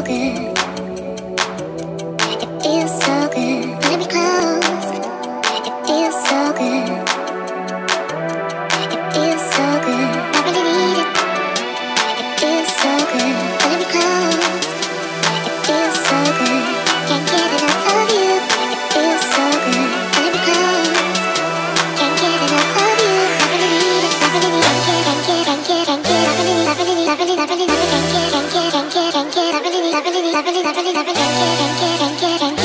good. It feels so good. Let me close. It feels so good. It feels so good. I really need it. It feels so good. Let me close. It feels so good. Can't get enough of you. It feels so good. Let me close. Can't get enough of you. I really need it. I really need it. Can't get. I really need. I really need. I really need. I really need. Can't get. I really need. I really need. I really need. Can't get.